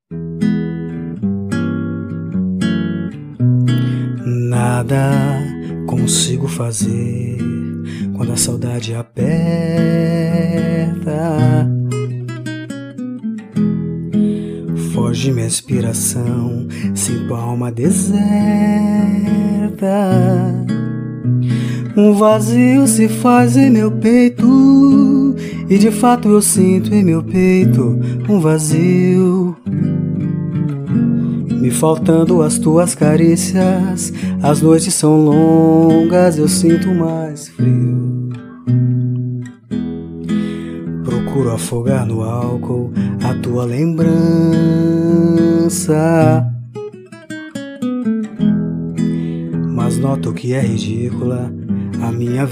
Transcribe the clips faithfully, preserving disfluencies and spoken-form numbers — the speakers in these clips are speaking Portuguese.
Nada consigo fazer quando a saudade aperta. Foge minha inspiração, sinto a alma deserta. Um vazio se faz em meu peito, e de fato eu sinto em meu peito um vazio. Me faltando as tuas carícias, as noites são longas, eu sinto mais frio. Procuro afogar no álcool a tua lembrança, mas noto que é ridícula a minha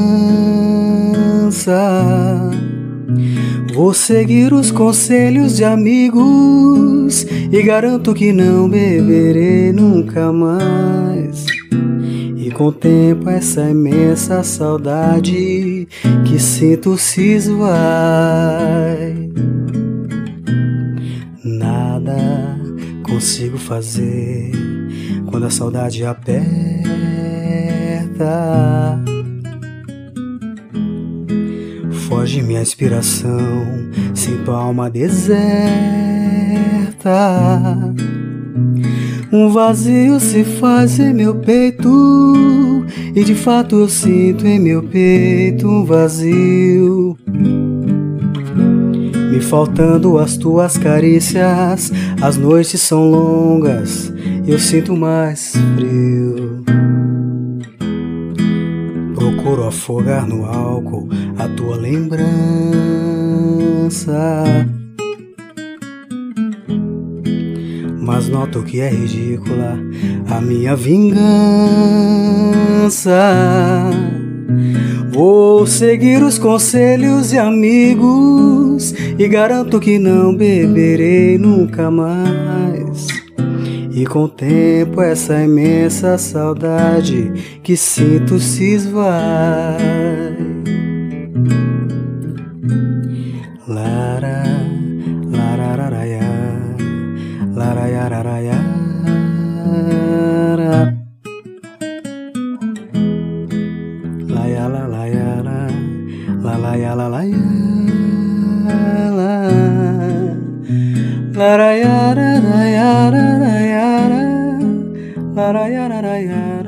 vingança. Vou seguir os conselhos de amigos e garanto que não beberei nunca mais. E contemplo essa imensa saudade que sinto se esvai. Nada consigo fazer quando a saudade aperta. Foge minha inspiração, sinto a alma deserta. Um vazio se faz em meu peito, e de fato eu sinto em meu peito um vazio. Me faltando as tuas carícias, as noites são longas, eu sinto mais frio. Procuro afogar no álcool a tua lembrança, mas noto que é ridícula a minha vingança. Vou seguir os conselhos de amigos e garanto que não beberei nunca mais. E contemplo essa imensa saudade que sinto se esvai. Lara, larararaiá, laraiararaiá, laiala, laiara, lalaiala, laiala, laraiara, laraiara, laraiara.